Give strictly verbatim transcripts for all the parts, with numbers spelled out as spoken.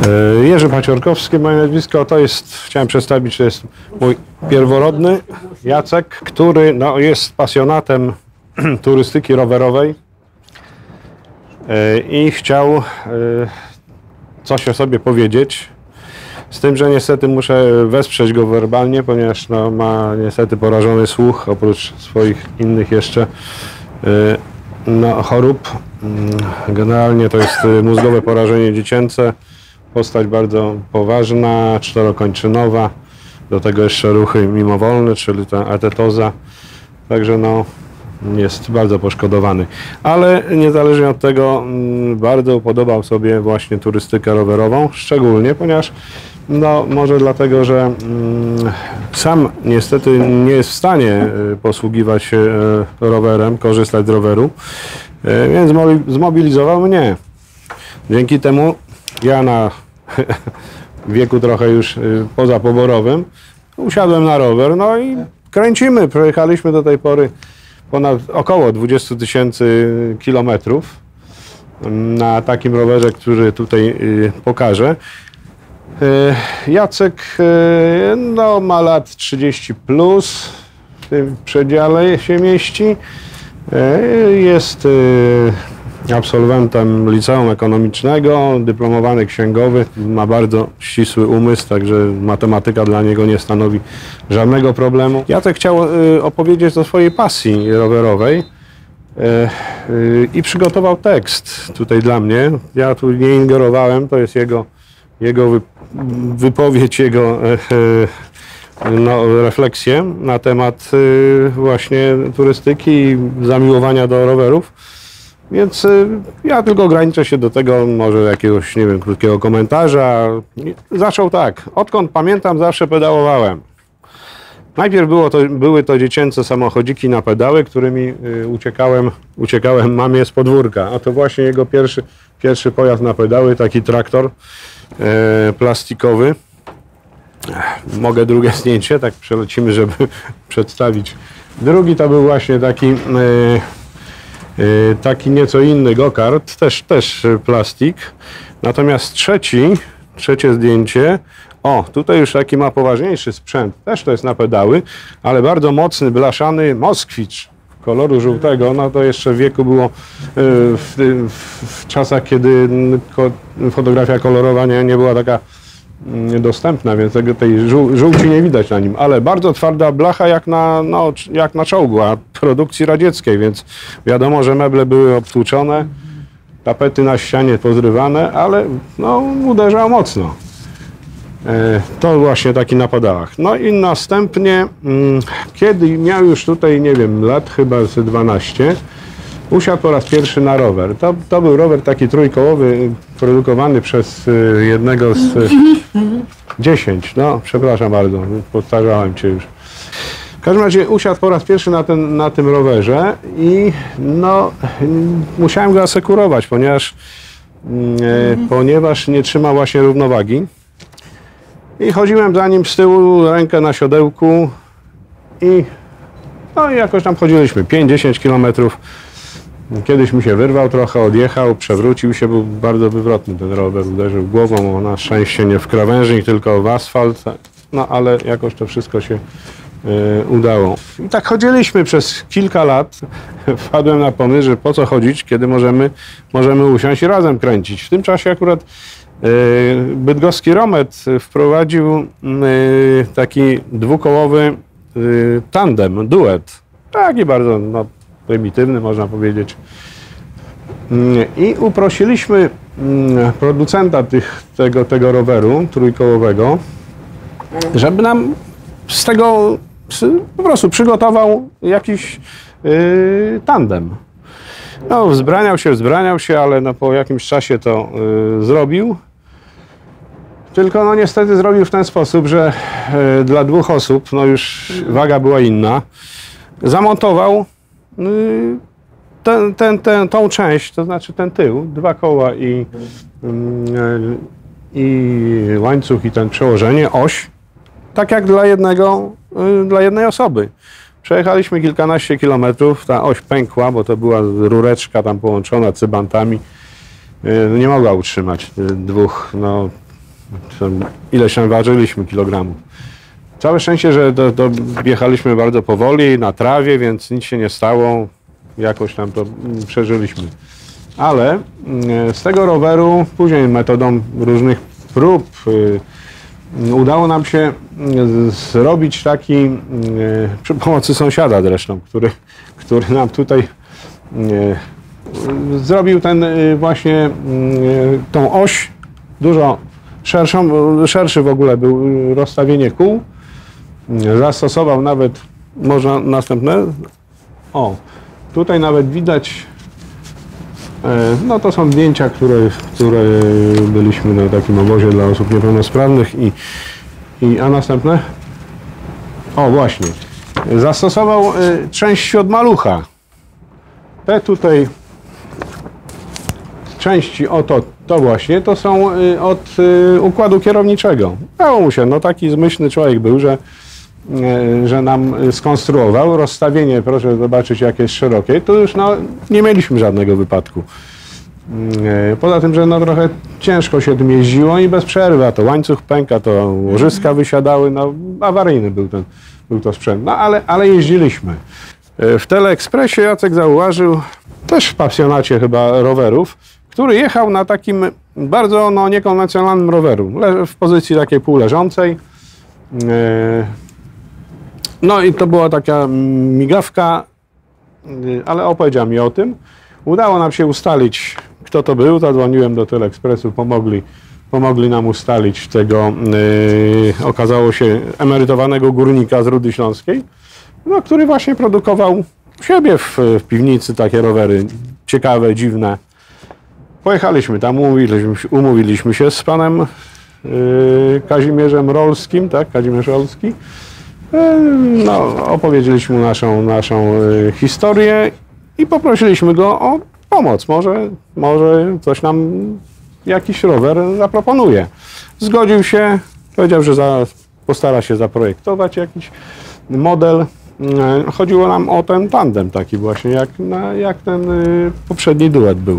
Jerzy Paciorkowski, moje nazwisko, to jest, chciałem przedstawić, to jest mój pierworodny Jacek, który no, jest pasjonatem turystyki rowerowej i chciał coś o sobie powiedzieć, z tym, że niestety muszę wesprzeć go werbalnie, ponieważ no, ma niestety porażony słuch, oprócz swoich innych jeszcze no, chorób. Generalnie to jest mózgowe porażenie dziecięce, postać bardzo poważna, czterokończynowa, do tego jeszcze ruchy mimowolne, czyli ta atetoza, także no, jest bardzo poszkodowany. Ale niezależnie od tego bardzo podobał sobie właśnie turystykę rowerową, szczególnie, ponieważ no, może dlatego, że mm, sam niestety nie jest w stanie posługiwać się rowerem, korzystać z roweru, więc zmobilizował mnie. Dzięki temu ja na wieku trochę już pozapoborowym usiadłem na rower, no i kręcimy. Przejechaliśmy do tej pory ponad około dwadzieścia tysięcy kilometrów na takim rowerze, który tutaj pokażę. Jacek no, ma lat trzydzieści plus, w tym przedziale się mieści. Jest absolwentem liceum ekonomicznego, dyplomowany księgowy, ma bardzo ścisły umysł, także matematyka dla niego nie stanowi żadnego problemu. Jacek chciał opowiedzieć o swojej pasji rowerowej i przygotował tekst tutaj dla mnie. Ja tu nie ingerowałem, to jest jego, jego wypowiedź, jego no, refleksje na temat właśnie turystyki i zamiłowania do rowerów. Więc ja tylko ograniczę się do tego, może jakiegoś, nie wiem, krótkiego komentarza. Zaczął tak. Odkąd pamiętam, zawsze pedałowałem. Najpierw było to, były to dziecięce samochodziki na pedały, którymi uciekałem, uciekałem mamie z podwórka. A to właśnie jego pierwszy, pierwszy pojazd na pedały, taki traktor e, plastikowy. Mogę drugie zdjęcie, tak przelecimy, żeby przedstawić. Drugi to był właśnie taki... E, Taki nieco inny go-kart, też, też plastik. Natomiast trzeci, trzecie zdjęcie, o, tutaj już taki ma poważniejszy sprzęt, też to jest na pedały, ale bardzo mocny, blaszany Moskwicz koloru żółtego. No to jeszcze w wieku było w, w, w czasach, kiedy fotografia kolorowa nie, nie była taka dostępna, więc tego, tej żół, żółci nie widać na nim, ale bardzo twarda blacha jak na, no, jak na czołgu, a produkcji radzieckiej, więc wiadomo, że meble były obtłuczone, tapety na ścianie pozrywane, ale no, uderzał mocno. E, to właśnie taki na pedałach. No i następnie, mm, kiedy miał już tutaj, nie wiem, lat chyba z dwanaście, usiadł po raz pierwszy na rower. To, to był rower taki trójkołowy, produkowany przez y, jednego z... Y, dziesięć, no przepraszam bardzo, powtarzałem cię już. W każdym razie usiadł po raz pierwszy na, ten, na tym rowerze i no, musiałem go asekurować, ponieważ, y, ponieważ nie trzymał właśnie równowagi. I chodziłem za nim z tyłu, rękę na siodełku i no i jakoś tam chodziliśmy, pięć dziesięć kilometrów. Kiedyś mi się wyrwał trochę, odjechał, przewrócił się, był bardzo wywrotny ten rower, uderzył głową, na szczęście nie w krawężnik, tylko w asfalt, no ale jakoś to wszystko się y, udało. I tak chodziliśmy przez kilka lat, wpadłem na pomysł, że po co chodzić, kiedy możemy, możemy usiąść i razem kręcić. W tym czasie akurat y, bydgoski Romet wprowadził y, taki dwukołowy y, tandem, duet, taki bardzo no, prymitywny, można powiedzieć. I uprosiliśmy producenta tych, tego, tego roweru trójkołowego, żeby nam z tego po prostu przygotował jakiś yy, tandem. No, wzbraniał się, wzbraniał się, ale no, po jakimś czasie to yy, zrobił. Tylko no, niestety zrobił w ten sposób, że yy, dla dwóch osób, no już waga była inna, zamontował Ten, ten, ten, tą część, to znaczy ten tył, dwa koła i, i łańcuch i ten przełożenie, oś, tak jak dla jednego, dla jednej osoby. Przejechaliśmy kilkanaście kilometrów, ta oś pękła, bo to była rureczka tam połączona cybantami. Nie mogła utrzymać dwóch no, Ileś tam ważyliśmy kilogramów. Całe szczęście, że do, do, jechaliśmy bardzo powoli, na trawie, więc nic się nie stało. Jakoś tam to przeżyliśmy. Ale z tego roweru, później metodą różnych prób, udało nam się zrobić taki, przy pomocy sąsiada zresztą, który, który nam tutaj zrobił ten właśnie tą oś dużo szerszą, szerszy w ogóle był rozstawienie kół. Zastosował nawet, można następne, o, tutaj nawet widać, no to są zdjęcia, które, które byliśmy na takim obozie dla osób niepełnosprawnych i, i a następne, o właśnie, zastosował części od malucha. Te tutaj części, oto, to właśnie, to są od układu kierowniczego. Dało mu się, no taki zmyślny człowiek był, że że nam skonstruował. Rozstawienie, proszę zobaczyć, jakie jest szerokie. Tu już no, nie mieliśmy żadnego wypadku. Poza tym, że no, trochę ciężko się tym jeździło i bez przerwy, a to łańcuch pęka, to łożyska wysiadały, no awaryjny był, ten, był to sprzęt. No ale, ale jeździliśmy. W Teleekspresie Jacek zauważył, też w pasjonacie chyba rowerów, który jechał na takim bardzo no, niekonwencjonalnym roweru, w pozycji takiej półleżącej. No i to była taka migawka, ale opowiedział mi o tym. Udało nam się ustalić, kto to był. Zadzwoniłem do Teleekspresu, pomogli, pomogli nam ustalić tego, yy, okazało się, emerytowanego górnika z Rudy Śląskiej, no, który właśnie produkował u siebie w, w piwnicy takie rowery ciekawe, dziwne. Pojechaliśmy tam, umówiliśmy, umówiliśmy się z panem yy, Kazimierzem Rolskim, tak, Kazimierz Rolski. No, opowiedzieliśmy mu naszą, naszą historię i poprosiliśmy go o pomoc. Może, może coś nam, jakiś rower zaproponuje. Zgodził się, powiedział, że za, postara się zaprojektować jakiś model. Chodziło nam o ten tandem taki właśnie, jak, na, jak ten poprzedni duet był.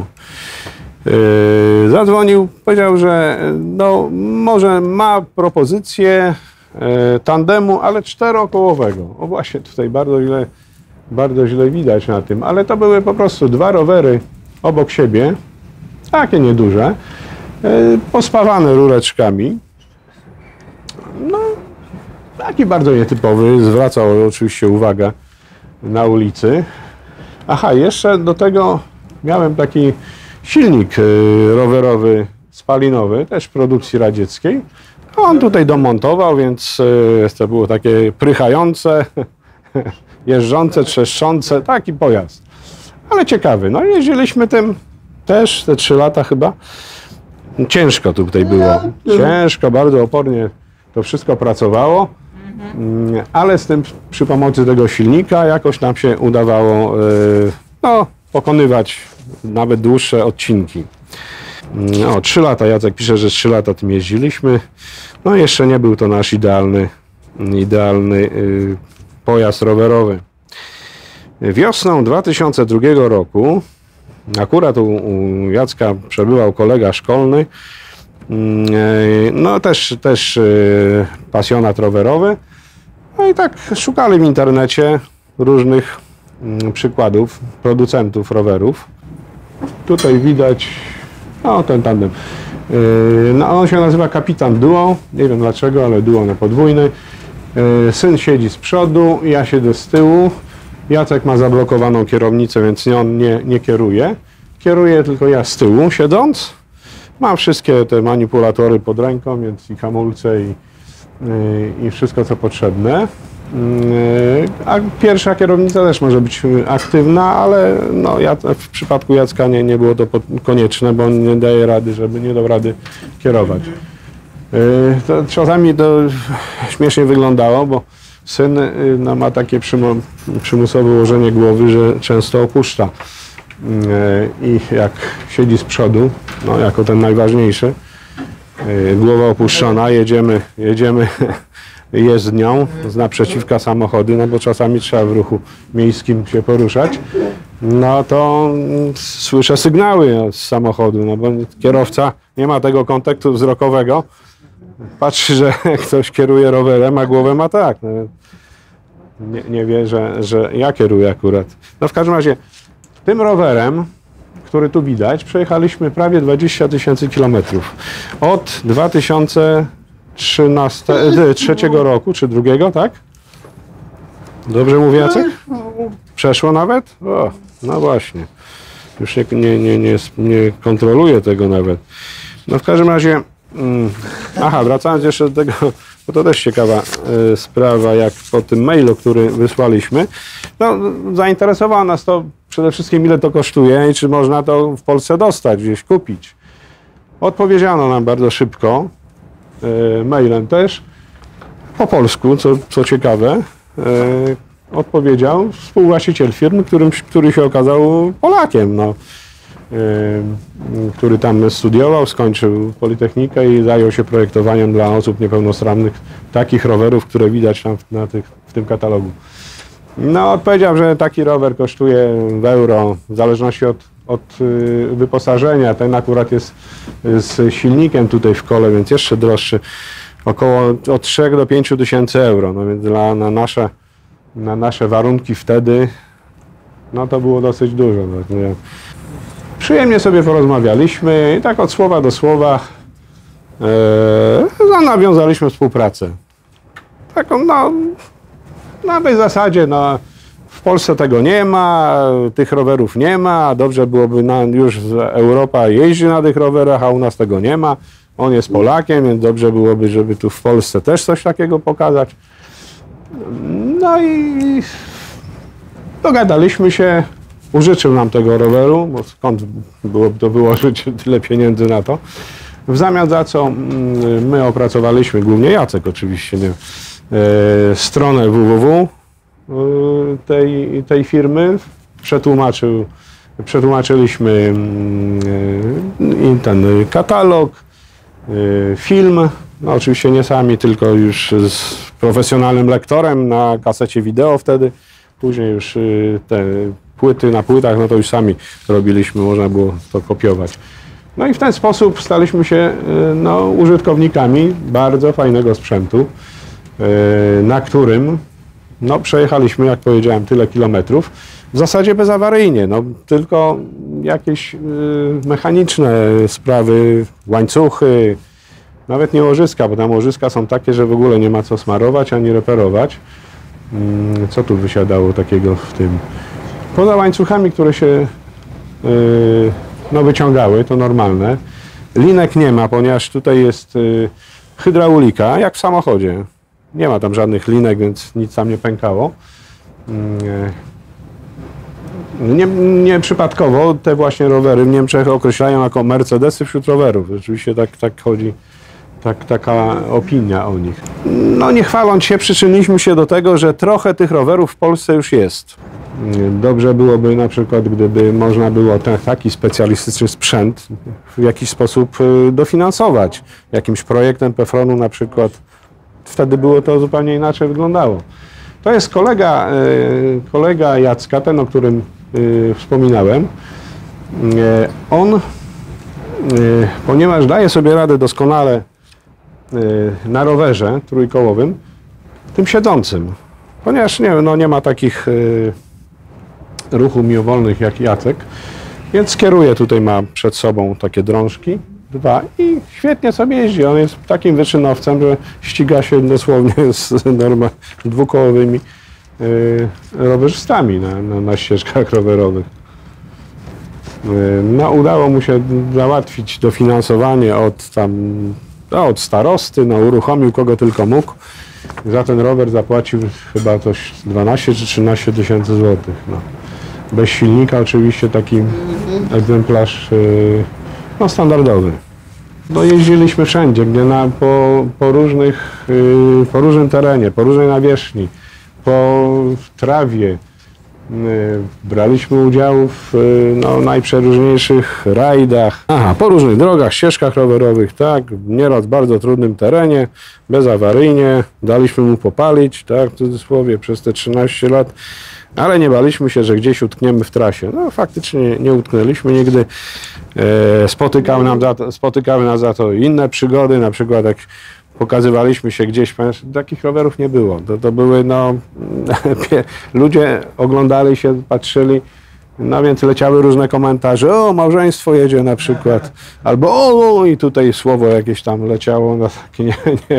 Zadzwonił, powiedział, że no, może ma propozycję tandemu, ale czterokołowego. O właśnie, tutaj bardzo źle, bardzo źle widać na tym, ale to były po prostu dwa rowery obok siebie, takie nieduże, pospawane rureczkami. No, taki bardzo nietypowy, zwracał oczywiście uwagę na ulicy. Aha, jeszcze do tego miałem taki silnik rowerowy spalinowy, też w produkcji radzieckiej. On tutaj domontował, więc to było takie prychające, jeżdżące, trzeszczące, taki pojazd. Ale ciekawy. No jeździliśmy tym też te trzy lata chyba. Ciężko tutaj było. Ciężko, bardzo opornie to wszystko pracowało. Ale z tym, przy pomocy tego silnika jakoś nam się udawało no, pokonywać nawet dłuższe odcinki. No, trzy lata, Jacek pisze, że trzy lata tym jeździliśmy. No jeszcze nie był to nasz idealny, idealny y, pojazd rowerowy. Wiosną dwa tysiące drugiego roku, akurat u, u Jacka przebywał kolega szkolny, y, no też, też y, pasjonat rowerowy. No i tak szukali w internecie różnych y, przykładów producentów rowerów. Tutaj widać, no ten tandem. No, on się nazywa Kapitan Duo, nie wiem dlaczego, ale duo na podwójny. Syn siedzi z przodu, ja siedzę z tyłu. Jacek ma zablokowaną kierownicę, więc nie, on nie, nie kieruje. Kieruję tylko ja z tyłu siedząc. Mam wszystkie te manipulatory pod ręką, więc i hamulce i, i wszystko co potrzebne. A pierwsza kierownica też może być aktywna, ale no, ja, w przypadku Jacka nie, nie było to konieczne, bo on nie daje rady, żeby nie dał rady kierować. To czasami to śmiesznie wyglądało, bo syn no, ma takie przymu przymusowe ułożenie głowy, że często opuszcza. I jak siedzi z przodu, no, jako ten najważniejszy, głowa opuszczona, jedziemy, jedziemy jezdnią z naprzeciwka samochody, no bo czasami trzeba w ruchu miejskim się poruszać, no to słyszę sygnały z samochodu, no bo kierowca nie ma tego kontaktu wzrokowego, patrzy, że ktoś kieruje rowerem, a głowę ma tak. No, nie, nie wie, że, że ja kieruję akurat. No w każdym razie tym rowerem, który tu widać, przejechaliśmy prawie dwadzieścia tysięcy kilometrów. Od dwa tysiące trzeciego roku, czy drugiego, tak? Dobrze mówię, Jacek? Przeszło nawet? O, no właśnie. Już nie, nie, nie, nie, nie kontroluję tego nawet. No w każdym razie, mm, aha, wracając jeszcze do tego, bo to też ciekawa y, sprawa, jak po tym mailu, który wysłaliśmy, no zainteresowało nas to przede wszystkim, ile to kosztuje i czy można to w Polsce dostać, gdzieś kupić. Odpowiedziano nam bardzo szybko, y, mailem też, po polsku, co, co ciekawe, y, odpowiedział współwłaściciel firmy, którym, który się okazał Polakiem, no, yy, który tam studiował, skończył Politechnikę i zajął się projektowaniem dla osób niepełnosprawnych takich rowerów, które widać tam w, na tych, w tym katalogu. No, odpowiedział, że taki rower kosztuje w euro, w zależności od, od yy, wyposażenia. Ten akurat jest z silnikiem tutaj w kole, więc jeszcze droższy. Około od trzech do pięciu tysięcy euro. No więc dla, na nasze na nasze warunki wtedy, no to było dosyć dużo. No, nie. Przyjemnie sobie porozmawialiśmy i tak od słowa do słowa e, nawiązaliśmy współpracę. Taką, no, na tej zasadzie, no, w Polsce tego nie ma, tych rowerów nie ma, dobrze byłoby, na, już Europa jeździ na tych rowerach, a u nas tego nie ma. On jest Polakiem, więc dobrze byłoby, żeby tu w Polsce też coś takiego pokazać. No i dogadaliśmy się, użyczył nam tego roweru, bo skąd byłoby to wyłożyć tyle pieniędzy na to. W zamian za co my opracowaliśmy, głównie Jacek oczywiście, nie, stronę www tej, tej firmy, przetłumaczył, przetłumaczyliśmy ten katalog, film, no oczywiście nie sami, tylko już z profesjonalnym lektorem na kasecie wideo wtedy. Później już te płyty na płytach, no to już sami robiliśmy, można było to kopiować. No i w ten sposób staliśmy się no, użytkownikami bardzo fajnego sprzętu, na którym no, przejechaliśmy, jak powiedziałem, tyle kilometrów. W zasadzie bezawaryjnie, no, tylko jakieś mechaniczne sprawy, łańcuchy, nawet nie łożyska, bo tam łożyska są takie, że w ogóle nie ma co smarować ani reperować. Co tu wysiadało takiego w tym? Poza łańcuchami, które się yy, no, wyciągały, to normalne. Linek nie ma, ponieważ tutaj jest yy, hydraulika, jak w samochodzie. Nie ma tam żadnych linek, więc nic tam nie pękało. Yy, nie, nie przypadkowo te właśnie rowery w Niemczech określają jako Mercedesy wśród rowerów. Rzeczywiście tak, tak chodzi. Tak, taka opinia o nich. No nie chwaląc się, przyczyniliśmy się do tego, że trochę tych rowerów w Polsce już jest. Dobrze byłoby na przykład, gdyby można było ten, taki specjalistyczny sprzęt w jakiś sposób dofinansować. Jakimś projektem Pefronu na przykład. Wtedy było to zupełnie inaczej wyglądało. To jest kolega, kolega Jacka, ten, o którym wspominałem. On, ponieważ daje sobie radę doskonale na rowerze trójkołowym, tym siedzącym. Ponieważ nie, no nie ma takich y, ruchów miłowolnych jak Jacek, więc kieruje, tutaj ma przed sobą takie drążki, dwa i świetnie sobie jeździ. On jest takim wyczynowcem, że ściga się dosłownie z norma, dwukołowymi y, rowerzystami na, na, na ścieżkach rowerowych. Y, no, udało mu się załatwić dofinansowanie od tam No, od starosty, no, uruchomił kogo tylko mógł. Za ten rower zapłacił chyba coś dwanaście czy trzynaście tysięcy złotych. No. Bez silnika oczywiście, taki egzemplarz no, standardowy. No, jeździliśmy wszędzie, gdzie na, po, po, różnych, po różnym terenie, po różnej nawierzchni, po trawie. Braliśmy udział w no, najprzeróżniejszych rajdach, aha, po różnych drogach, ścieżkach rowerowych, tak, nieraz w bardzo trudnym terenie, bezawaryjnie, daliśmy mu popalić, tak, w cudzysłowie, przez te trzynaście lat, ale nie baliśmy się, że gdzieś utkniemy w trasie. No faktycznie nie utknęliśmy nigdy. E, spotykały, nam za to, spotykały nas za to inne przygody, na przykład jak pokazywaliśmy się gdzieś, takich rowerów nie było. To, to były, no, ludzie oglądali się, patrzyli, no więc leciały różne komentarze, o, małżeństwo jedzie na przykład, albo o, o i tutaj słowo jakieś tam leciało, no takie nie, nie.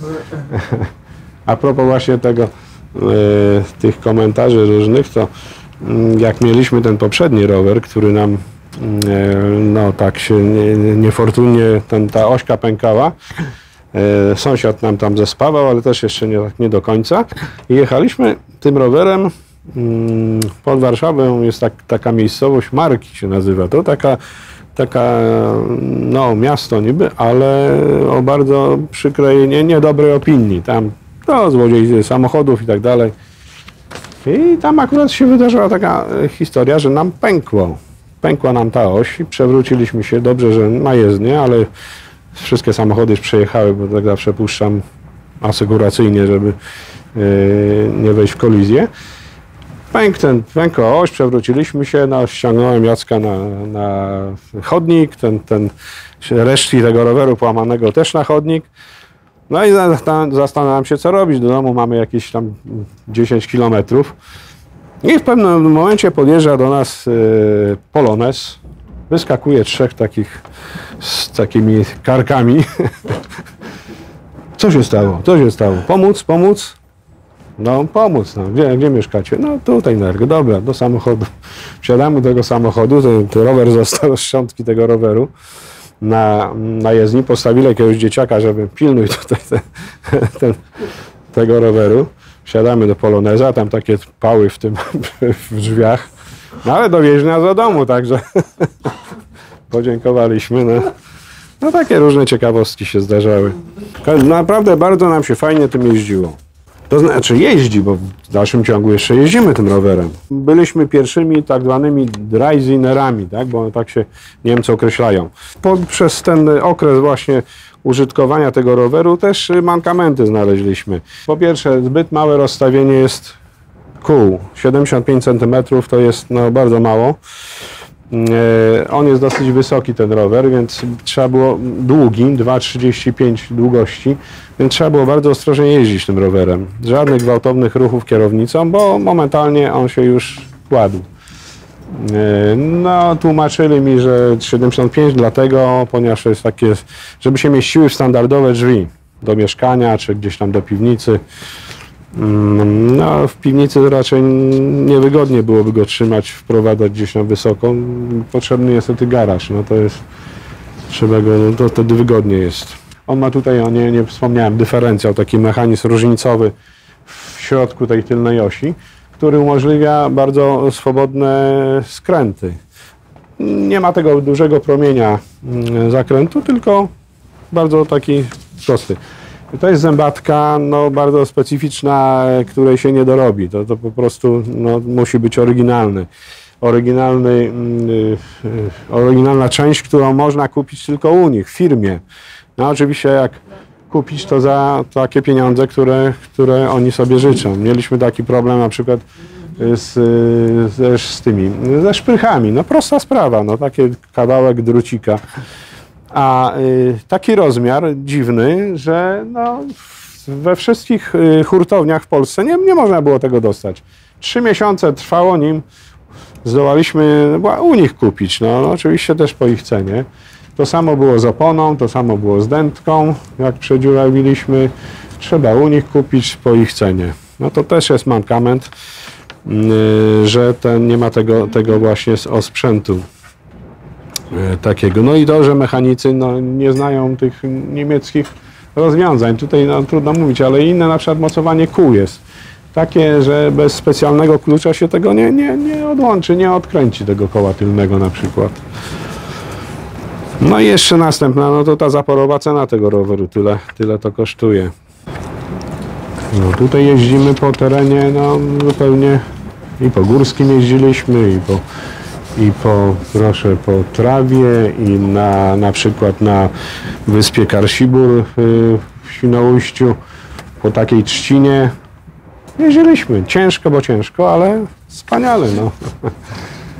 A propos właśnie tego, y, tych komentarzy różnych, to y, jak mieliśmy ten poprzedni rower, który nam, y, no tak się nie, niefortunnie, ten, ta ośka pękała, y, sąsiad nam tam zaspawał, ale też jeszcze nie, nie do końca, i jechaliśmy tym rowerem pod Warszawą, jest tak, taka miejscowość, Marki się nazywa, to taka, taka no miasto niby, ale o bardzo przykrej, nie, niedobrej opinii, tam no, złodziej samochodów i tak dalej. I tam akurat się wydarzyła taka historia, że nam pękło, pękła nam ta oś i przewróciliśmy się, dobrze, że na jezdnię, ale wszystkie samochody już przejechały, bo tak zawsze puszczam asekuracyjnie, żeby yy, nie wejść w kolizję. Pęk ten, pękła oś, przewróciliśmy się, no, ściągnąłem Jacka na, na chodnik, ten, ten resztki tego roweru połamanego też na chodnik. No i zastanawiam się, co robić. Do domu mamy jakieś tam dziesięć kilometrów. I w pewnym momencie podjeżdża do nas y, Polones. Wyskakuje trzech takich z takimi karkami. Co się stało? Co się stało? Pomóc? Pomóc? No pomóc, no. Gdzie, gdzie mieszkacie? No tutaj na Ergo. Dobra, do samochodu. Wsiadamy do tego samochodu, ten, ten rower został z szczątki tego roweru na, na jezdni. Postawili jakiegoś dzieciaka, żeby pilnuj tutaj ten, ten, tego roweru. Wsiadamy do Poloneza, tam takie pały w tym w drzwiach. No ale dowieźli nas do domu, także podziękowaliśmy. No. No takie różne ciekawostki się zdarzały. Naprawdę bardzo nam się fajnie tym jeździło. To znaczy jeździ, bo w dalszym ciągu jeszcze jeździmy tym rowerem. Byliśmy pierwszymi tak zwanymi dryzinerami, tak? Bo tak się Niemcy określają. Po, przez ten okres właśnie użytkowania tego roweru też mankamenty znaleźliśmy. Po pierwsze, zbyt małe rozstawienie jest kół. siedemdziesiąt pięć centymetrów to jest no, bardzo mało. On jest dosyć wysoki, ten rower, więc trzeba było, długi, dwa przecinek trzydzieści pięć długości, więc trzeba było bardzo ostrożnie jeździć tym rowerem. Żadnych gwałtownych ruchów kierownicą, bo momentalnie on się już kładł. No, tłumaczyli mi, że siedemdziesiąt pięć dlatego, ponieważ to jest takie, żeby się mieściły w standardowe drzwi do mieszkania, czy gdzieś tam do piwnicy. No, w piwnicy raczej niewygodnie byłoby go trzymać, wprowadzać gdzieś na wysoko. Potrzebny jest niestety garaż, no to jest, trzeba go, no to wtedy wygodnie jest. On ma tutaj, o nie, nie wspomniałem, dyferencjał, taki mechanizm różnicowy w środku tej tylnej osi, który umożliwia bardzo swobodne skręty. Nie ma tego dużego promienia zakrętu, tylko bardzo taki prosty. To jest zębatka no, bardzo specyficzna, której się nie dorobi. To, to po prostu no, musi być oryginalny. Oryginalny, yy, oryginalna część, którą można kupić tylko u nich, w firmie. No oczywiście jak kupić to za takie pieniądze, które, które oni sobie życzą. Mieliśmy taki problem na przykład z, z, z tymi, ze szprychami. No prosta sprawa, no taki kawałek drucika. A y, taki rozmiar dziwny, że no, we wszystkich y, hurtowniach w Polsce nie, nie można było tego dostać. Trzy miesiące trwało, nim zdołaliśmy u nich kupić. No, no, oczywiście też po ich cenie. To samo było z oponą, to samo było z dętką, jak przedziurawiliśmy. Trzeba u nich kupić po ich cenie. No to też jest mankament, y, że ten, nie ma tego, tego właśnie osprzętu takiego. No i to, że mechanicy no, nie znają tych niemieckich rozwiązań. Tutaj no, trudno mówić, ale inne na przykład mocowanie kół jest takie, że bez specjalnego klucza się tego nie, nie, nie odłączy, nie odkręci tego koła tylnego na przykład. No i jeszcze następna, no to ta zaporowa cena tego roweru, tyle, tyle to kosztuje. No tutaj jeździmy po terenie no zupełnie i po górskim jeździliśmy i po i po, proszę, po trawie i na, na przykład na wyspie Karsibur w Świnoujściu, po takiej trzcinie jeździliśmy. Ciężko, bo ciężko, ale wspaniale, no.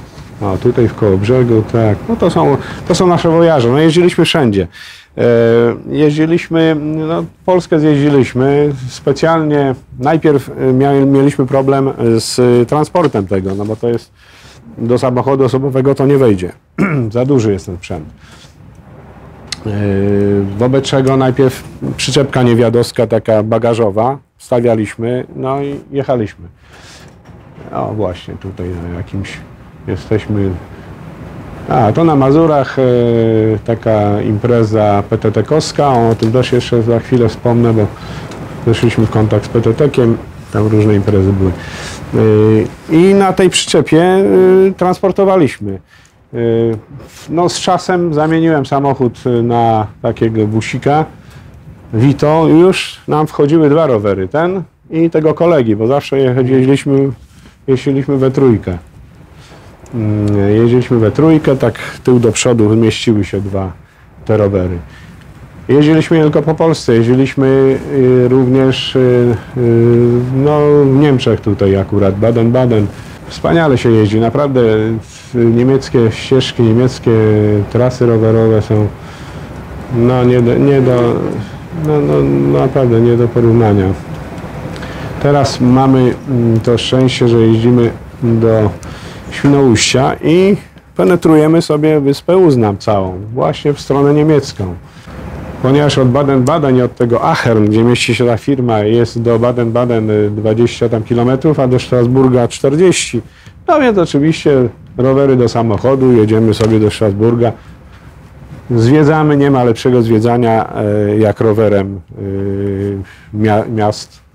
O, tutaj w Kołobrzegu, tak. No to są, to są nasze wojaże. No jeździliśmy wszędzie. E, jeździliśmy, no Polskę zjeździliśmy specjalnie. Najpierw mia, mieliśmy problem z transportem tego, no bo to jest do samochodu osobowego to nie wejdzie. Za duży jest ten sprzęt. E, wobec czego najpierw przyczepka niewiadowska, taka bagażowa, stawialiśmy, no i jechaliśmy. O właśnie, tutaj na jakimś jesteśmy. A, to na Mazurach e, taka impreza P T T-kowska, o tym też jeszcze za chwilę wspomnę, bo weszliśmy w kontakt z P T T-kiem, tam różne imprezy były. E, I na tej przyczepie e, transportowaliśmy. E, no z czasem zamieniłem samochód na takiego busika Vito i już nam wchodziły dwa rowery, ten i tego kolegi, bo zawsze jeździliśmy, jeździliśmy we trójkę. Jeździliśmy we trójkę, tak tył do przodu wymieściły się dwa te rowery. Jeździliśmy nie tylko po Polsce, jeździliśmy również no, w Niemczech tutaj akurat, Baden-Baden. Wspaniale się jeździ, naprawdę niemieckie ścieżki, niemieckie trasy rowerowe są no nie do, nie do no, no, naprawdę nie do porównania. Teraz mamy to szczęście, że jeździmy do Świnoujścia i penetrujemy sobie wyspę Uznam całą, właśnie w stronę niemiecką. Ponieważ od Baden-Baden i od tego Aachen, gdzie mieści się ta firma, jest do Baden-Baden dwadzieścia tam kilometrów, a do Strasburga czterdzieści. No więc oczywiście rowery do samochodu, jedziemy sobie do Strasburga. Zwiedzamy, nie ma lepszego zwiedzania jak rowerem miast.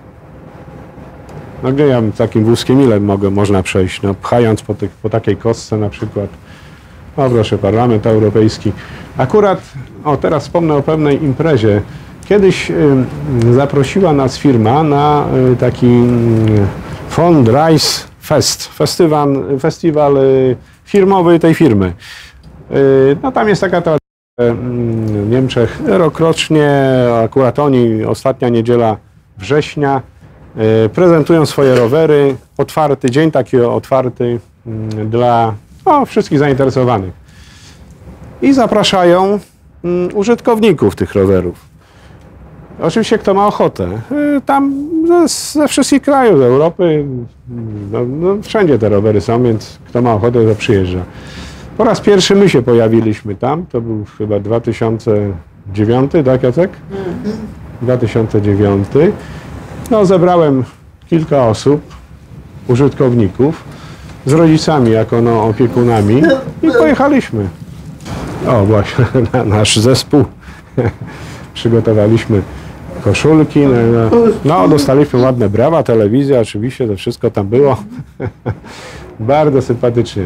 No gdzie ja takim wózkiem ile mogę, można przejść, no pchając po, tych, po takiej kostce na przykład. O proszę, Parlament Europejski. Akurat, o teraz wspomnę o pewnej imprezie. Kiedyś y, zaprosiła nas firma na y, taki y, Von Reis Fest, festiwal, festiwal y, firmowy tej firmy. Y, no tam jest taka tradycja y, w Niemczech rokrocznie, akurat oni, ostatnia niedziela września, prezentują swoje rowery, otwarty, dzień taki otwarty dla no, wszystkich zainteresowanych. I zapraszają użytkowników tych rowerów. Oczywiście kto ma ochotę. Tam ze, ze wszystkich krajów, z Europy, no, no, wszędzie te rowery są, więc kto ma ochotę, to przyjeżdża. Po raz pierwszy my się pojawiliśmy tam, to był chyba dwa tysiące dziewiąty, tak Jacek? dwa tysiące dziewiąty. No, zebrałem kilka osób, użytkowników, z rodzicami jako no, opiekunami i pojechaliśmy. O, właśnie, na nasz zespół przygotowaliśmy koszulki, no, no dostaliśmy ładne brawa, telewizja, oczywiście, to wszystko tam było. Bardzo sympatycznie.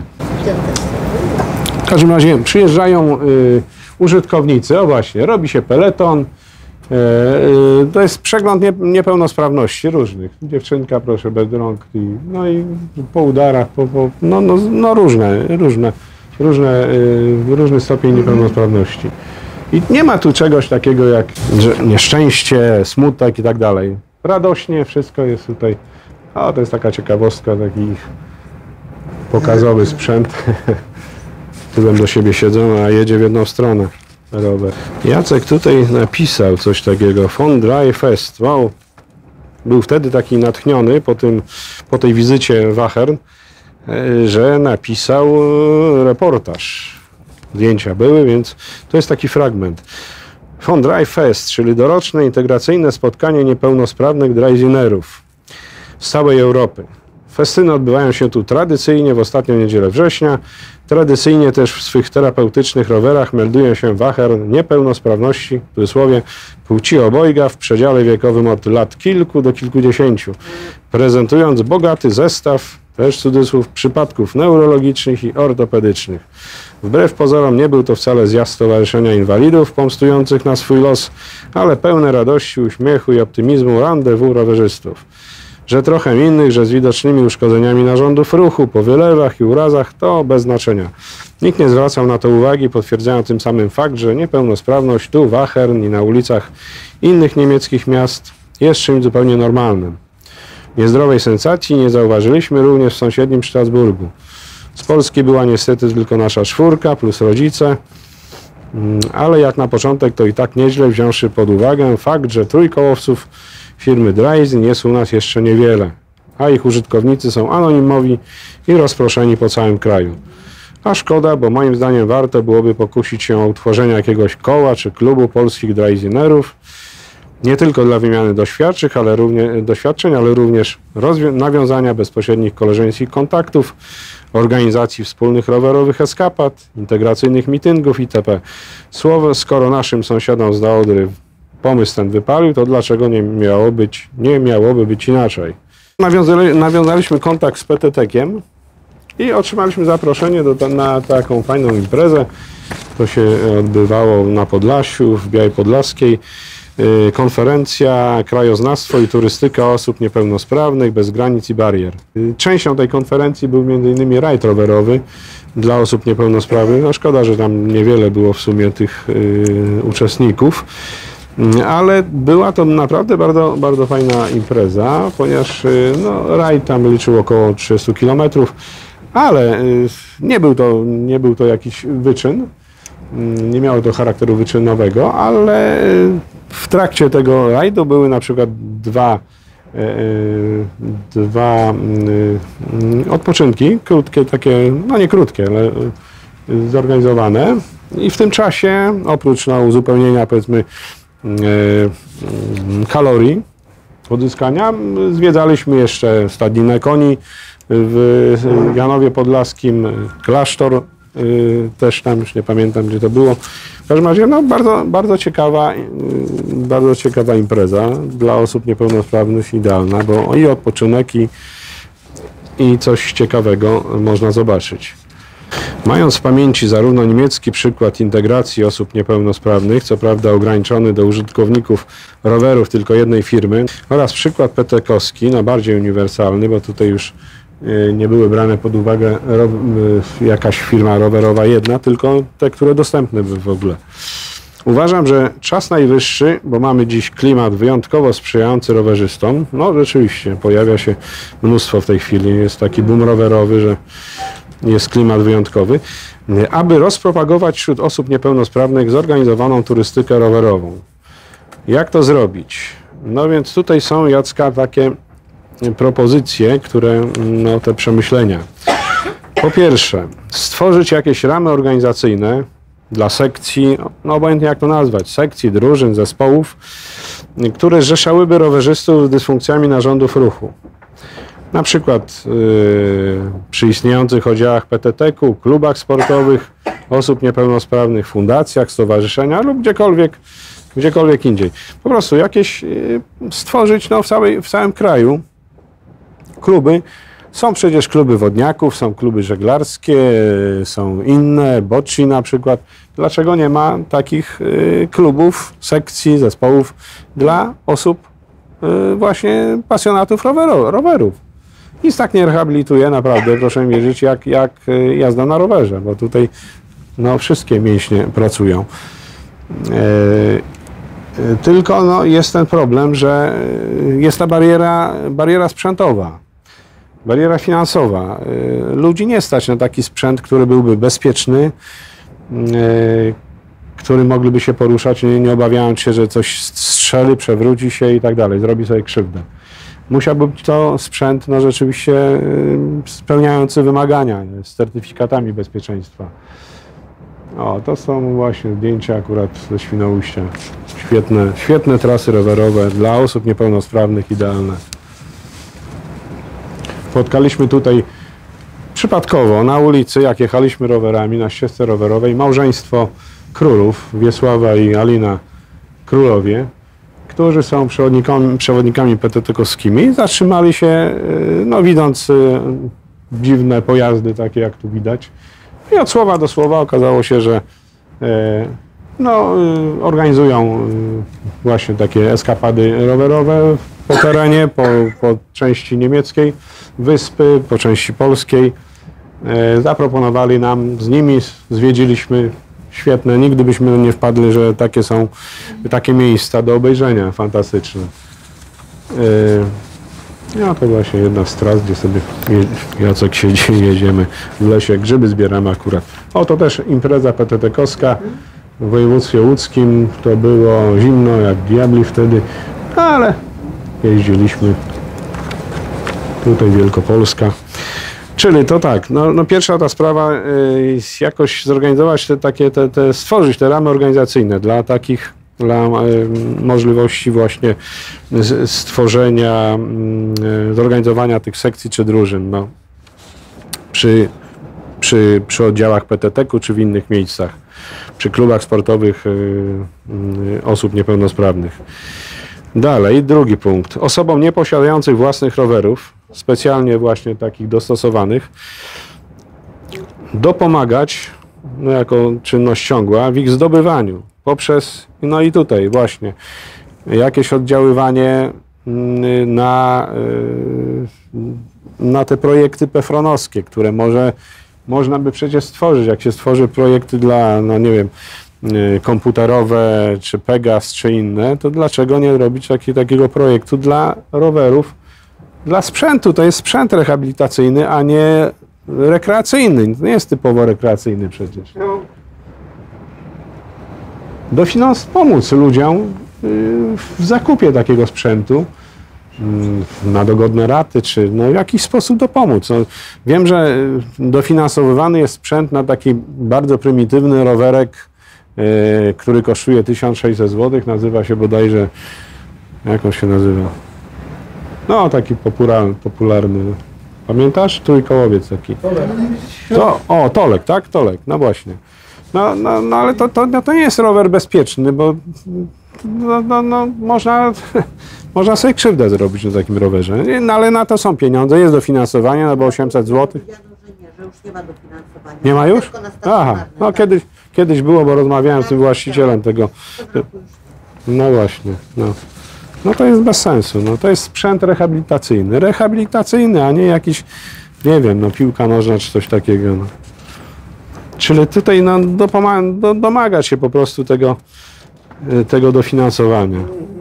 W każdym razie przyjeżdżają y, użytkownicy, o właśnie, robi się peleton. To jest przegląd niepełnosprawności różnych. Dziewczynka, proszę, bez rąk, i, no i po udarach, po, po, no, no, no różne, różne, różne, różny stopień niepełnosprawności. I nie ma tu czegoś takiego jak nieszczęście, smutek i tak dalej. Radośnie wszystko jest tutaj. O, to jest taka ciekawostka, taki pokazowy sprzęt. Tyłem do siebie siedzą, a jedzie w jedną stronę. Rower. Jacek tutaj napisał coś takiego, Von Reis Fest. Wow. Był wtedy taki natchniony po, tym, po tej wizycie w Aachen, że napisał reportaż. Zdjęcia były, więc to jest taki fragment. Von Reis Fest, czyli doroczne integracyjne spotkanie niepełnosprawnych drajzinerów z całej Europy. Festyny odbywają się tu tradycyjnie w ostatnią niedzielę września. Tradycyjnie też w swych terapeutycznych rowerach meldują się w Aachen niepełnosprawności, w cudzysłowie płci obojga w przedziale wiekowym od lat kilku do kilkudziesięciu, prezentując bogaty zestaw, też cudzysłów, przypadków neurologicznych i ortopedycznych. Wbrew pozorom nie był to wcale zjazd Stowarzyszenia Inwalidów pomstujących na swój los, ale pełne radości, uśmiechu i optymizmu rendezvous rowerzystów. Że trochę innych, że z widocznymi uszkodzeniami narządów ruchu, po wylewach i urazach, to bez znaczenia. Nikt nie zwracał na to uwagi, potwierdzając tym samym fakt, że niepełnosprawność tu w Aachen i na ulicach innych niemieckich miast jest czymś zupełnie normalnym. Niezdrowej sensacji nie zauważyliśmy również w sąsiednim Strasburgu. Z Polski była niestety tylko nasza czwórka plus rodzice, ale jak na początek to i tak nieźle, wziąwszy pod uwagę fakt, że trójkołowców firmy Draising jest u nas jeszcze niewiele, a ich użytkownicy są anonimowi i rozproszeni po całym kraju. A szkoda, bo moim zdaniem warto byłoby pokusić się o utworzenie jakiegoś koła czy klubu polskich Draisingerów, nie tylko dla wymiany doświadczeń, ale również, doświadczeń, ale również nawiązania bezpośrednich koleżeńskich kontaktów, organizacji wspólnych rowerowych eskapad, integracyjnych mityngów itp. Słowo, skoro naszym sąsiadom z Odry pomysł ten wypalił, to dlaczego nie miało być, nie miałoby być inaczej? Nawiązali, nawiązaliśmy kontakt z P T T Kiem i otrzymaliśmy zaproszenie do, na taką fajną imprezę. To się odbywało na Podlasiu, w Białej Podlaskiej. Konferencja Krajoznawstwo i turystyka osób niepełnosprawnych bez granic i barier. Częścią tej konferencji był między innymi rajd rowerowy dla osób niepełnosprawnych. No szkoda, że tam niewiele było w sumie tych y, uczestników, ale była to naprawdę bardzo, bardzo fajna impreza, ponieważ y, no, rajd tam liczył około trzydziestu kilometrów, ale y, nie był to, nie był to jakiś wyczyn. Nie miało to charakteru wyczynowego, ale w trakcie tego rajdu były na przykład dwa, dwa odpoczynki, krótkie takie, no nie krótkie, ale zorganizowane. I w tym czasie, oprócz no, uzupełnienia powiedzmy kalorii pozyskania, zwiedzaliśmy jeszcze stadninę koni w Janowie Podlaskim, klasztor. Yy, też tam już nie pamiętam, gdzie to było. W każdym razie no, bardzo, bardzo, ciekawa, yy, bardzo ciekawa impreza dla osób niepełnosprawnych, idealna, bo i odpoczynek, i, i coś ciekawego można zobaczyć. Mając w pamięci zarówno niemiecki przykład integracji osób niepełnosprawnych, co prawda ograniczony do użytkowników rowerów tylko jednej firmy, oraz przykład P T Kowski, no bardziej uniwersalny, bo tutaj już nie były brane pod uwagę jakaś firma rowerowa jedna, tylko te, które dostępne były w ogóle. Uważam, że czas najwyższy, bo mamy dziś klimat wyjątkowo sprzyjający rowerzystom. No rzeczywiście, pojawia się mnóstwo w tej chwili, jest taki boom rowerowy, że jest klimat wyjątkowy, aby rozpropagować wśród osób niepełnosprawnych zorganizowaną turystykę rowerową. Jak to zrobić? No więc tutaj są, Jacka, takie propozycje, które, no te przemyślenia. Po pierwsze, stworzyć jakieś ramy organizacyjne dla sekcji, no obojętnie jak to nazwać, sekcji, drużyn, zespołów, które zrzeszałyby rowerzystów z dysfunkcjami narządów ruchu. Na przykład yy, przy istniejących oddziałach P T T K-u, klubach sportowych osób niepełnosprawnych, fundacjach, stowarzyszeniach lub gdziekolwiek, gdziekolwiek indziej. Po prostu jakieś yy, stworzyć no, w, całej, w całym kraju kluby. Są przecież kluby wodniaków, są kluby żeglarskie, są inne, bocci na przykład. Dlaczego nie ma takich y, klubów, sekcji, zespołów dla osób y, właśnie pasjonatów roweru, rowerów? Nic tak nie rehabilituje, naprawdę, proszę mi wierzyć, jak, jak jazda na rowerze, bo tutaj no, wszystkie mięśnie pracują. Y, tylko no, jest ten problem, że jest ta bariera, bariera sprzętowa. Bariera finansowa. Ludzi nie stać na taki sprzęt, który byłby bezpieczny, który mogliby się poruszać, nie, nie obawiając się, że coś strzeli, przewróci się i tak dalej, zrobi sobie krzywdę. Musiałby być to sprzęt no, rzeczywiście spełniający wymagania z certyfikatami bezpieczeństwa. O, to są właśnie zdjęcia akurat ze Świnoujścia. Świetne, świetne trasy rowerowe dla osób niepełnosprawnych, idealne. Spotkaliśmy tutaj przypadkowo na ulicy, jak jechaliśmy rowerami na ścieżce rowerowej, małżeństwo królów, Wiesława i Alina Królowie, którzy są przewodnikami, przewodnikami P T T K-owskimi. Zatrzymali się, no widząc dziwne pojazdy, takie jak tu widać. I od słowa do słowa okazało się, że no, organizują właśnie takie eskapady rowerowe po terenie, po, po części niemieckiej wyspy, po części polskiej. Zaproponowali nam, z nimi zwiedziliśmy, świetne, nigdy byśmy nie wpadli, że takie są takie miejsca do obejrzenia, fantastyczne. No to właśnie jedna z tras, gdzie sobie Jacek siedzi, jedziemy w lesie, grzyby zbieramy akurat. O, to też impreza P T T-kowska w województwie łódzkim. To było zimno jak diabli wtedy, ale jeździliśmy. Tutaj Wielkopolska. Czyli to tak, no, no pierwsza ta sprawa, y, jakoś zorganizować te takie, te, te, stworzyć te ramy organizacyjne dla takich, dla y, możliwości właśnie z, stworzenia, y, zorganizowania tych sekcji czy drużyn, no, przy, przy, przy oddziałach P T T-ku czy w innych miejscach, przy klubach sportowych y, y, osób niepełnosprawnych. Dalej, drugi punkt. Osobom nieposiadających własnych rowerów, specjalnie właśnie takich dostosowanych, dopomagać, no jako czynność ciągła, w ich zdobywaniu poprzez, no i tutaj właśnie, jakieś oddziaływanie na, na te projekty pefronowskie, które może można by przecież stworzyć, jak się stworzy projekty dla, no nie wiem, komputerowe, czy Pegas, czy inne, to dlaczego nie robić taki, takiego projektu dla rowerów, dla sprzętu? To jest sprzęt rehabilitacyjny, a nie rekreacyjny. To nie jest typowo rekreacyjny przecież. Dofinans pomóc ludziom w zakupie takiego sprzętu na dogodne raty, czy no w jakiś sposób dopomóc. No, wiem, że dofinansowywany jest sprzęt na taki bardzo prymitywny rowerek, Yy, który kosztuje tysiąc sześćset złotych, nazywa się bodajże, jak on się nazywa? No, taki popularny, popularny. Pamiętasz? Trójkołowiec taki. To, o, Tolek, tak? Tolek, no właśnie. No, no, no ale to, to, to nie jest rower bezpieczny, bo no, no, no, można, można sobie krzywdę zrobić na takim rowerze. No, ale na to są pieniądze, jest dofinansowanie, no bo osiemset złotych. Że już nie ma dofinansowania. Nie ma już? Aha, no kiedyś, kiedyś było, bo rozmawiałem z tym właścicielem tego. No właśnie, no. No to jest bez sensu, no to jest sprzęt rehabilitacyjny. Rehabilitacyjny, a nie jakiś, nie wiem, no piłka nożna czy coś takiego. No. Czyli tutaj no, dopoma- do, domagać się po prostu tego, tego dofinansowania.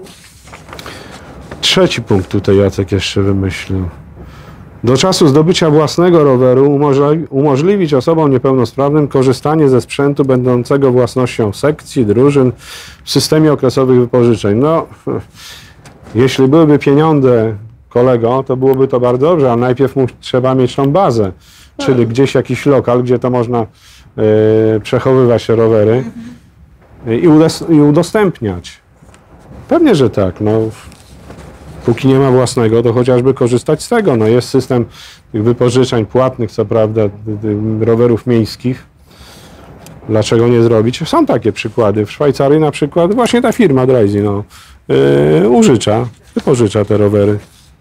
Trzeci punkt tutaj Jacek jeszcze wymyślił. Do czasu zdobycia własnego roweru umożli umożliwić osobom niepełnosprawnym korzystanie ze sprzętu będącego własnością sekcji, drużyn w systemie okresowych wypożyczeń. No, jeśli byłyby pieniądze, kolego, to byłoby to bardzo dobrze, ale najpierw mu trzeba mieć tą bazę, czyli gdzieś jakiś lokal, gdzie to można y, przechowywać te rowery y, i, i udostępniać. Pewnie, że tak. No. Póki nie ma własnego, to chociażby korzystać z tego. No jest system tych wypożyczeń płatnych, co prawda, rowerów miejskich. Dlaczego nie zrobić? Są takie przykłady. W Szwajcarii na przykład właśnie ta firma Draisy no, yy, użycza, wypożycza te rowery.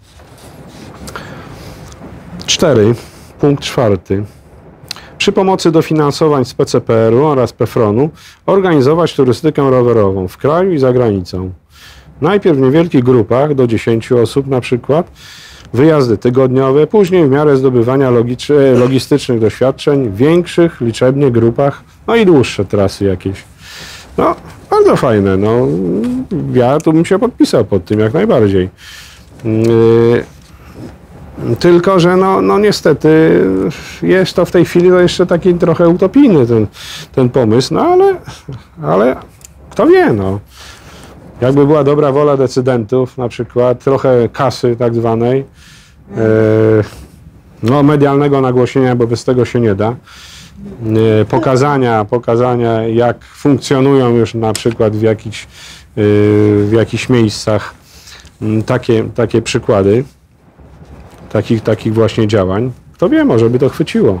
Cztery. Punkt czwarty. Przy pomocy dofinansowań z P C P R-u oraz PEFRON-u organizować turystykę rowerową w kraju i za granicą. Najpierw w niewielkich grupach, do dziesięciu osób na przykład, wyjazdy tygodniowe, później w miarę zdobywania logistycznych doświadczeń w większych, liczebnie grupach, no i dłuższe trasy jakieś. No, bardzo fajne, no, ja tu bym się podpisał pod tym jak najbardziej. Yy, tylko, że no, no niestety jest to w tej chwili to jeszcze taki trochę utopijny ten, ten pomysł, no ale, ale kto wie, no. Jakby była dobra wola decydentów, na przykład trochę kasy tak zwanej, e, no medialnego nagłośnienia, bo bez tego się nie da, e, pokazania, pokazania jak funkcjonują już na przykład w jakichś, e, w jakichś miejscach m, takie, takie przykłady takich, takich właśnie działań. Kto wie, może by to chwyciło.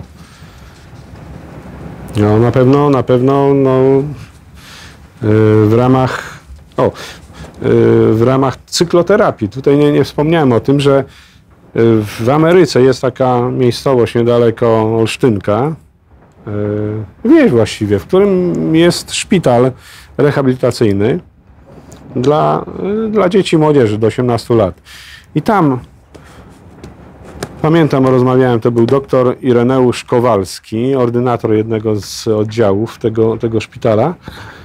No na pewno, na pewno no, e, w ramach O, w ramach cykloterapii. Tutaj nie, nie wspomniałem o tym, że w Ameryce jest taka miejscowość niedaleko Olsztynka, wieś właściwie, w którym jest szpital rehabilitacyjny dla, dla dzieci i młodzieży do osiemnastu lat. I tam, pamiętam, rozmawiałem, to był doktor Ireneusz Kowalski, ordynator jednego z oddziałów tego, tego szpitala.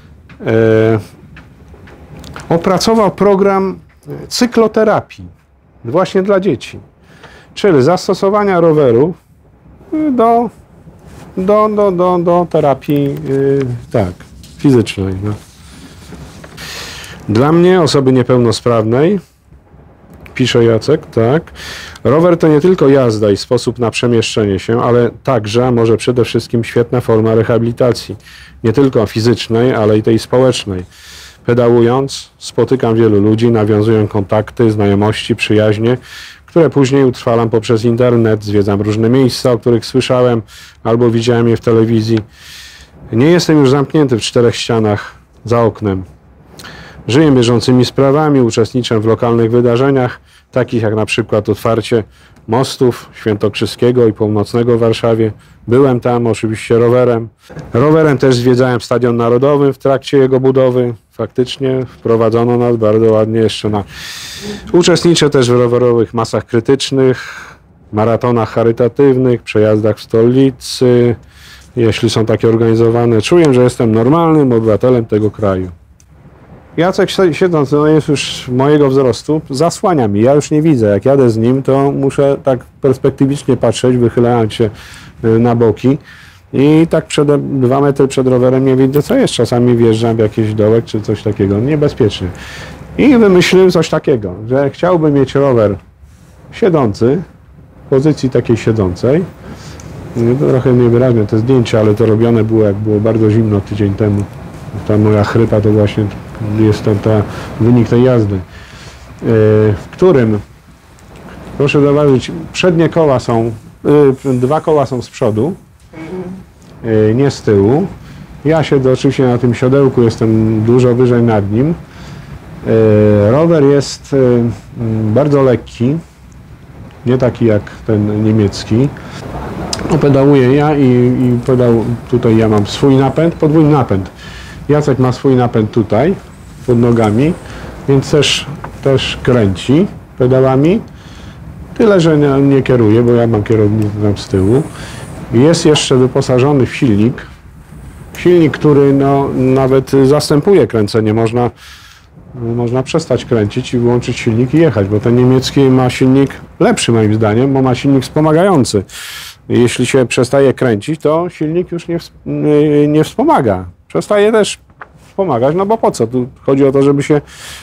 Opracował program cykloterapii właśnie dla dzieci. Czyli zastosowania rowerów do, do, do, do, do terapii yy, tak, fizycznej. No. Dla mnie, osoby niepełnosprawnej, pisze Jacek, tak, rower to nie tylko jazda i sposób na przemieszczenie się, ale także, a może przede wszystkim świetna forma rehabilitacji. Nie tylko fizycznej, ale i tej społecznej. Pedałując, spotykam wielu ludzi, nawiązuję kontakty, znajomości, przyjaźnie, które później utrwalam poprzez internet, zwiedzam różne miejsca, o których słyszałem albo widziałem je w telewizji. Nie jestem już zamknięty w czterech ścianach za oknem. Żyję bieżącymi sprawami, uczestniczę w lokalnych wydarzeniach, takich jak na przykład otwarcie mostów świętokrzyskiego i północnego w Warszawie. Byłem tam oczywiście rowerem. Rowerem też zwiedzałem Stadion Narodowy w trakcie jego budowy. Faktycznie wprowadzono nas bardzo ładnie jeszcze na... Uczestniczę też w rowerowych masach krytycznych, maratonach charytatywnych, przejazdach w stolicy, jeśli są takie organizowane. Czuję, że jestem normalnym obywatelem tego kraju. Jacek, siedząc, no jest już mojego wzrostu, zasłania mi. Ja już nie widzę. Jak jadę z nim, to muszę tak perspektywicznie patrzeć, wychylając się na boki. I tak przed, dwa metry przed rowerem nie widzę, co jest. Czasami wjeżdżam w jakiś dołek czy coś takiego. Niebezpiecznie. I wymyśliłem coś takiego, że chciałbym mieć rower siedzący, w pozycji takiej siedzącej. Trochę niewyraźne te zdjęcia, ale to robione było, jak było bardzo zimno tydzień temu. Ta moja chrypa to właśnie jest ten ta, wynik tej jazdy, w którym, proszę zauważyć, przednie koła są, dwa koła są z przodu, nie z tyłu. Ja siedzę oczywiście na tym siodełku, jestem dużo wyżej nad nim. Rower jest bardzo lekki, nie taki jak ten niemiecki. No, pedałuję ja i, i pedał, tutaj ja mam swój napęd, podwójny napęd. Jacek ma swój napęd tutaj, pod nogami, więc też, też kręci pedałami. Tyle, że nie, nie kieruje, bo ja mam kierownicę tam z tyłu. Jest jeszcze wyposażony w silnik. Silnik, który no, nawet zastępuje kręcenie. Można, można przestać kręcić i wyłączyć silnik i jechać, bo ten niemiecki ma silnik lepszy moim zdaniem, bo ma silnik wspomagający. Jeśli się przestaje kręcić, to silnik już nie, nie wspomaga. Przestaje też wspomagać, no bo po co? Tu chodzi o to, żeby się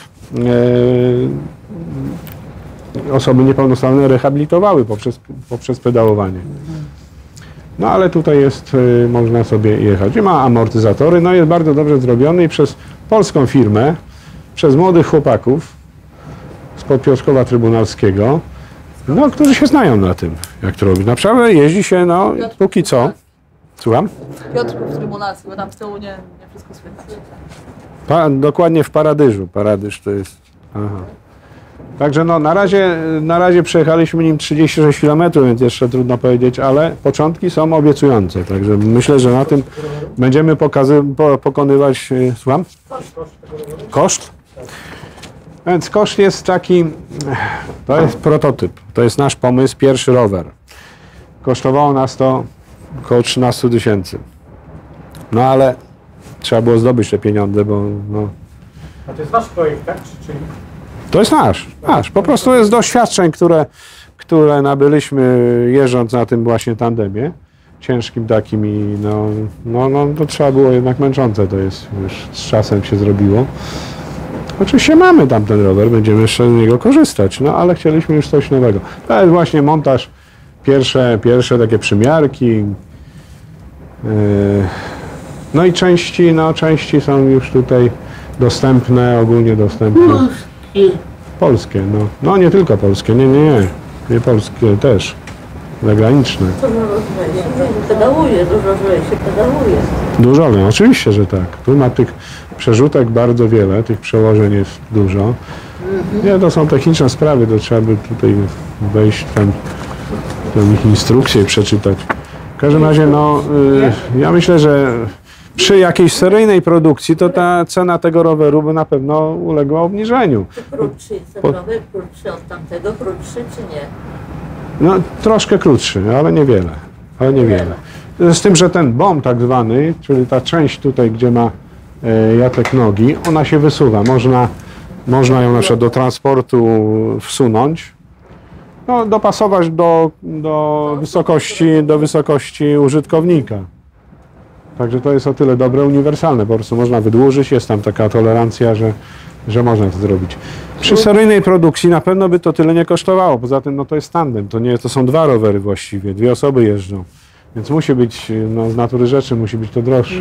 e, osoby niepełnosprawne rehabilitowały poprzez, poprzez pedałowanie. No ale tutaj jest, e, można sobie jechać. I ma amortyzatory, no jest bardzo dobrze zrobiony i przez polską firmę, przez młodych chłopaków spod Piotrkowa Trybunalskiego, no, którzy się znają na tym, jak to robić. Naprawdę jeździ się, no, póki co. Słucham? Piotrków Trybunalski, bo tam z tyłu nie, nie wszystko słychać. Pa, dokładnie w Paradyżu. Paradyż to jest... Aha. Także no, na razie, na razie przejechaliśmy nim trzydzieści sześć kilometrów, więc jeszcze trudno powiedzieć, ale początki są obiecujące. Także myślę, że na tym będziemy pokazy, po, pokonywać... Słucham? Koszt? Więc koszt jest taki... To jest prototyp. To jest nasz pomysł, pierwszy rower. Kosztowało nas to około trzynaście tysięcy. No ale trzeba było zdobyć te pieniądze, bo no... A to jest wasz projekt, tak? Czy, czy... To jest nasz, nasz. Po prostu jest doświadczeń, które, które nabyliśmy jeżdżąc na tym właśnie tandemie. Ciężkim takim i no, no, no to trzeba było jednak męczące, to jest już z czasem się zrobiło. Oczywiście mamy tam ten rower, będziemy jeszcze z niego korzystać, no ale chcieliśmy już coś nowego. To jest właśnie montaż, pierwsze, pierwsze takie przymiarki. Yy, no i części, no części są już tutaj dostępne, ogólnie dostępne. Polskie. Polskie, no. No nie tylko polskie, nie, nie, nie. Nie polskie też. Zagraniczne. Dużo lżej się pedałuje, dużo lżej się pedałuje. Dużo, no oczywiście, że tak. Tu ma tych przerzutek bardzo wiele, tych przełożeń jest dużo. Nie, to są techniczne sprawy, to trzeba by tutaj wejść tam, tam ich instrukcje i przeczytać. W każdym razie, no, y, ja myślę, że przy jakiejś seryjnej produkcji to ta cena tego roweru by na pewno uległa obniżeniu. Czy krótszy jest ten Po- rower, krótszy od tamtego, krótszy czy nie? No, troszkę krótszy, ale niewiele, ale niewiele. Z tym, że ten bomb tak zwany, czyli ta część tutaj, gdzie ma e, Jacek nogi, ona się wysuwa. Można, można ją na przykład do transportu wsunąć no, dopasować do, do, wysokości, do wysokości użytkownika. Także to jest o tyle dobre, uniwersalne. Po prostu można wydłużyć, jest tam taka tolerancja, że, że można to zrobić. Przy seryjnej produkcji na pewno by to tyle nie kosztowało. Poza tym no, to jest tandem, to, nie, to są dwa rowery właściwie, dwie osoby jeżdżą. Więc musi być, no, z natury rzeczy musi być to droższe.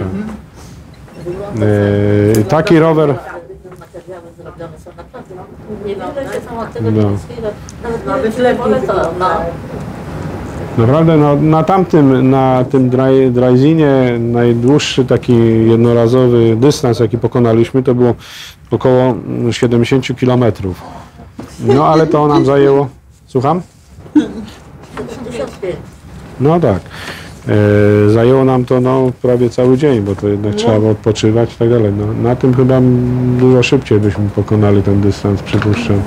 E, taki rower... Materiały zrobione są naprawdę. Nie wiem, że są od tego No. niemieckiego. Nawet lepiej to, no. Naprawdę no, na tamtym, na tym dry, dryzinie najdłuższy taki jednorazowy dystans, jaki pokonaliśmy, to było około siedemdziesiąt kilometrów. No ale to nam zajęło... Słucham? siedemdziesiąt pięć. No tak. E, zajęło nam to no, prawie cały dzień, bo to jednak trzeba było odpoczywać i tak dalej. No, na tym chyba dużo szybciej byśmy pokonali ten dystans, przypuszczam.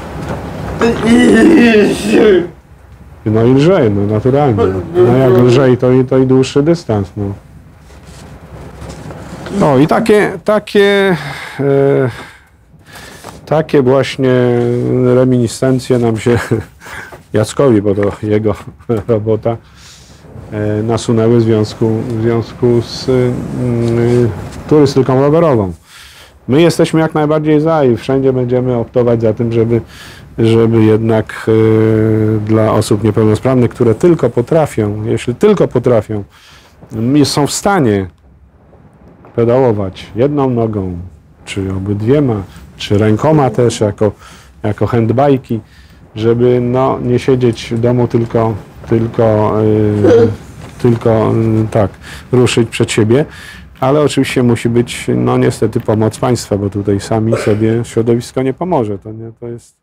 No i lżej, no naturalnie. No jak lżej, to i, to i dłuższy dystans. No. No i takie, takie, e, takie właśnie reminiscencje nam się Jackowi, bo to jego robota, e, nasunęły w związku, w związku z y, turystyką rowerową. My jesteśmy jak najbardziej za i wszędzie będziemy optować za tym, żeby żeby jednak y, dla osób niepełnosprawnych, które tylko potrafią, jeśli tylko potrafią, y, są w stanie pedałować jedną nogą, czy obydwiema, czy rękoma też, jako, jako handbajki, żeby no, nie siedzieć w domu, tylko, tylko, y, tylko y, tak, ruszyć przed siebie. Ale oczywiście musi być, no niestety, pomoc państwa, bo tutaj sami sobie środowisko nie pomoże. To, nie, to jest